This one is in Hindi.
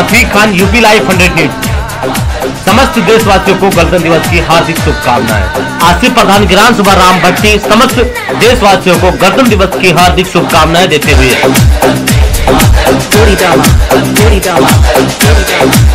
Rafiq Khan, UP live 100 news. समस्त देशवासियों को गणतंत्र दिवस की हार्दिक शुभकामनाएं। आसिफ प्रधान, विधानसभा राम भट्टी समस्त देशवासियों को गणतंत्र दिवस की हार्दिक शुभकामनाएं देते हुए